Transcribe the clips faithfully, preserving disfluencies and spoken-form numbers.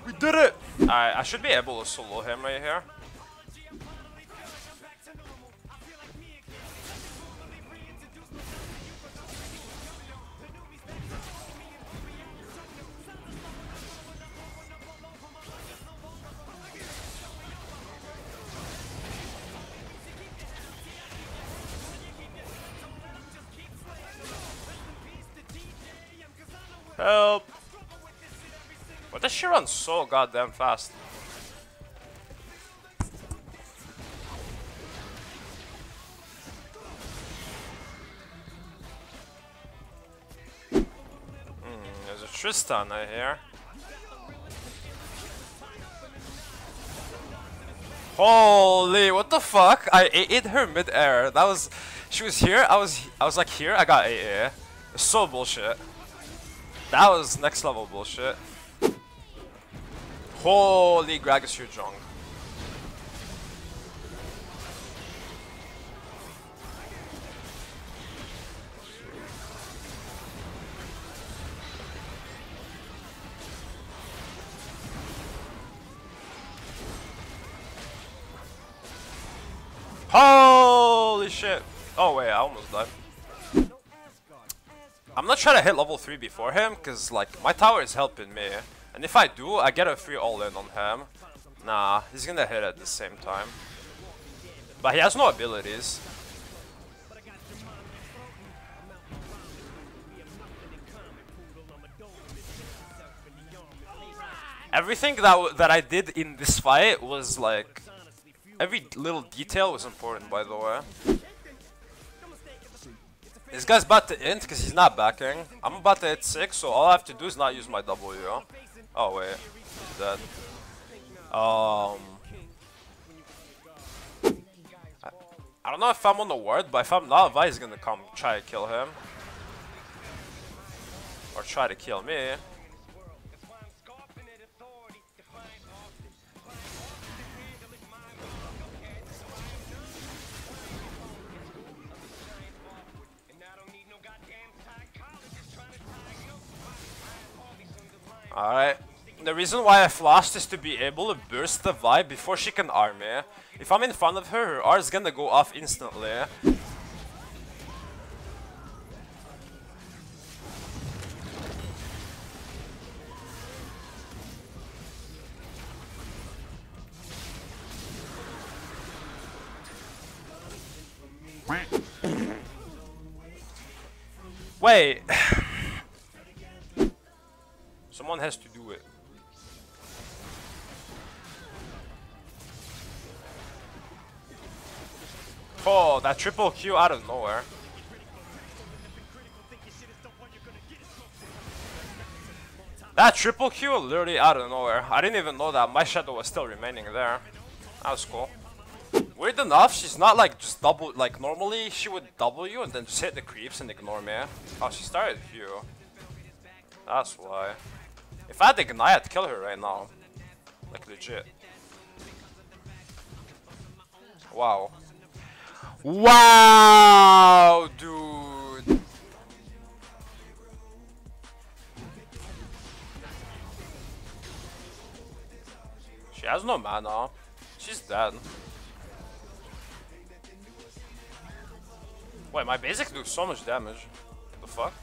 We did it! Alright, I should be able to solo him right here. Help! But this shit runs so goddamn fast. Hmm, there's a Tristan right here. Holy, what the fuck? I ate her mid-air. That was, she was here. I was, I was like here. I got A A. It's so bullshit. That was next level bullshit. Holy Gragas, you're drunk. Holy shit. Oh wait, I almost died. I'm not trying to hit level three before him, because like my tower is helping me. And if I do, I get a free all-in on him. Nah, he's gonna hit at the same time. But he has no abilities. Everything that that I did in this fight was like, every little detail was important, by the way. This guy's about to int because he's not backing. I'm about to hit six, so all I have to do is not use my W. Oh wait, he's dead. Um, I, I don't know if I'm on the ward, but if I'm not, Vi's gonna come try to kill him. Or try to kill me. Alright. The reason why I flashed is to be able to burst the Vi before she can R me. If I'm in front of her, her R is gonna go off instantly. Wait. Someone has to do it. Oh, that triple Q out of nowhere. That triple Q literally out of nowhere. I didn't even know that my shadow was still remaining there. That was cool. Weird enough, she's not like just double, like normally she would W and then just hit the creeps and ignore me. Oh, she started Q. That's why. If I had Ignite, I'd kill her right now. Like legit. Wow. Wow, dude. She has no mana. She's dead. Wait, my basic do so much damage. What the fuck?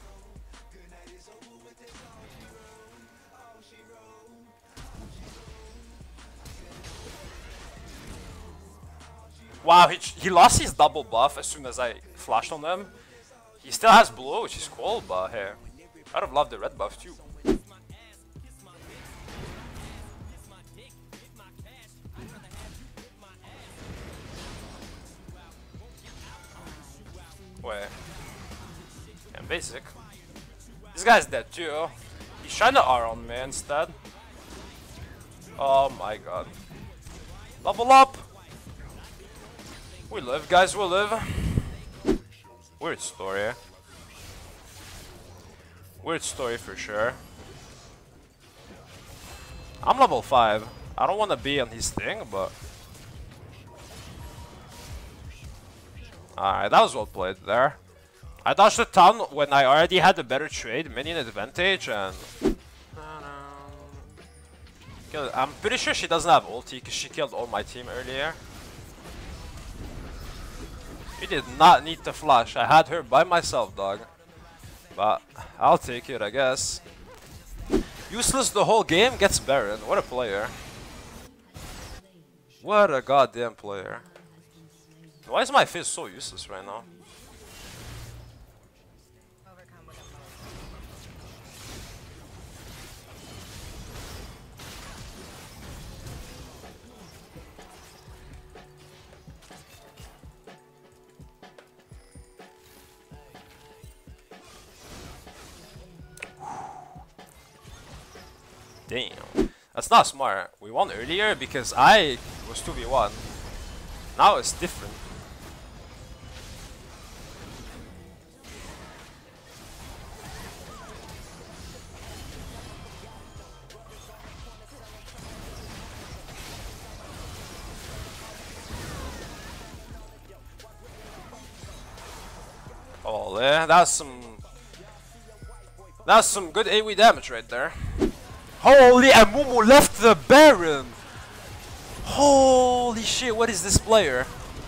Wow, he, he lost his double buff as soon as I flashed on them. He still has blue, which is cool, but hey, I'd have loved the red buff too. Wait. And basic. This guy's dead too. He's trying to R on me instead. Oh my god. Level up! We live, guys, we live. Weird story. Weird story for sure. I'm level five. I don't want to be on his thing, but... Alright, that was well played there. I dodged a ton when I already had a better trade, minion advantage, and... Kill- I'm pretty sure she doesn't have ulti because she killed all my team earlier. You did not need to flash. I had her by myself, dog. But I'll take it, I guess. Useless the whole game, gets Baron. What a player. What a goddamn player. Why is my Fizz so useless right now? Damn. That's not smart. We won earlier because I was two v one. Now it's different. Oh, yeah, that's some... That's some good AoE damage right there. Holy, and Mumu left the Baron! Holy shit, what is this player?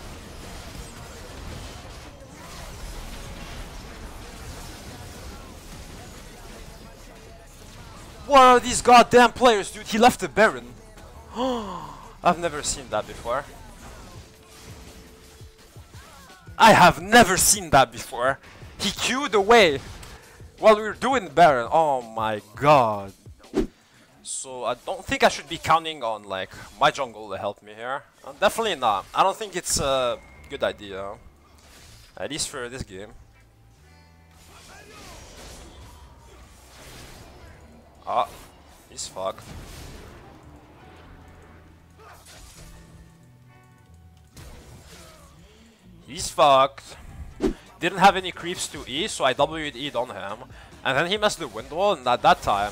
What are these goddamn players, dude? He left the Baron. I've never seen that before. I have never seen that before. He queued away while we were doing the Baron. Oh my god. So I don't think I should be counting on like my jungle to help me here. Uh, definitely not. I don't think it's a good idea. At least for this game. Ah, he's fucked. He's fucked. Didn't have any creeps to E, so I W'd E'd on him. And then he messed the wind wall, and at that time...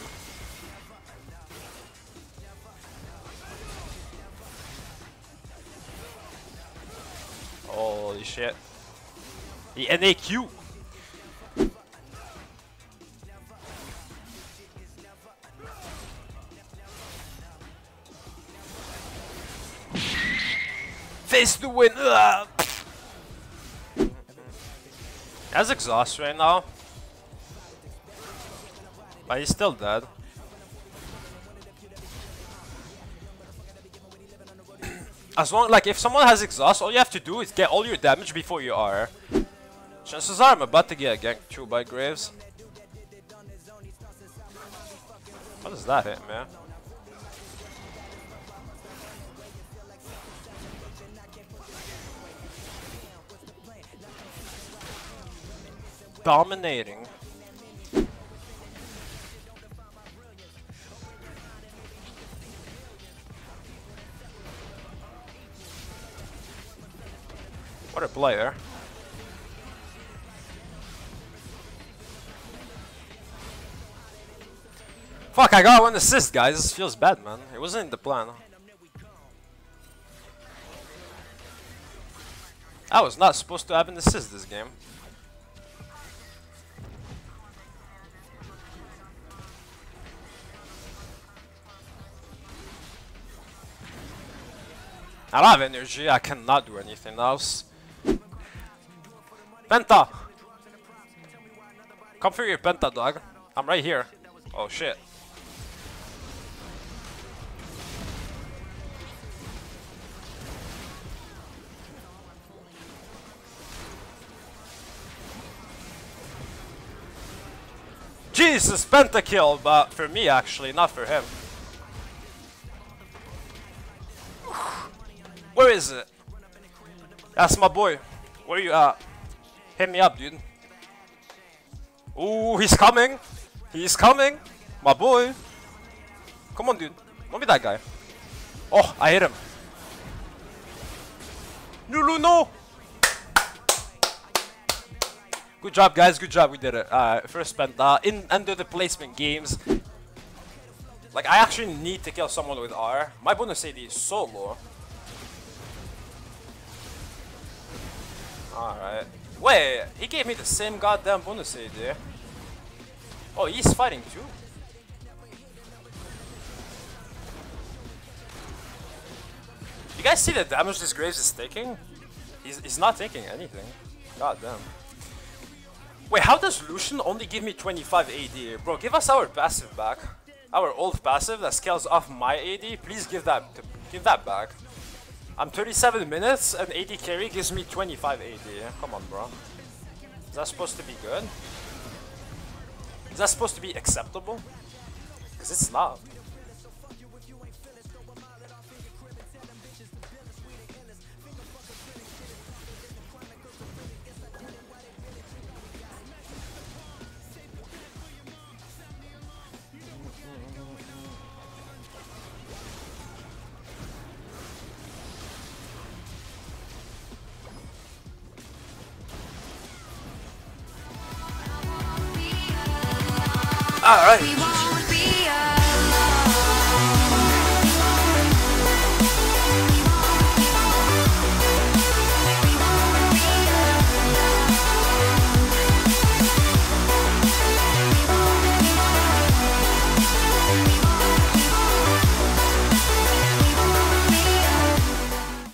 Holy shit. He N A Q! Face the wind! Ugh. He has exhaust right now. But he's still dead. As long like if someone has exhaust, all you have to do is get all your damage before you are. Chances are I'm about to get ganked too by Graves. What does that hit, man? Dominating. What a player. Fuck, I got one assist, guys. This feels bad, man. It wasn't in the plan. I was not supposed to have an assist this game. I don't have energy, I cannot do anything else. Penta! Come for your Penta, dog. I'm right here. Oh shit. Jesus, pentakill, but for me actually, not for him. Where is it? That's my boy. Where you at? Hit me up, dude. Ooh, he's coming. He's coming. My boy. Come on, dude. Don't be that guy. Oh, I hit him. Nulu, no! Good job, guys. Good job. We did it. Uh, first spent uh, in under the placement games. Like, I actually need to kill someone with R. My bonus A D is so low. Alright. Wait, he gave me the same goddamn bonus A D. Oh, he's fighting too? guys see the damage this Graves is taking? He's, he's not taking anything. God damn. Wait, how does Lucian only give me twenty-five A D? Bro, give us our passive back. Our old passive that scales off my A D. Please give that give that back. I'm thirty-seven minutes and A D carry gives me twenty-five A D. Come on, bro. Is that supposed to be good? Is that supposed to be acceptable? Because it's not. Alright.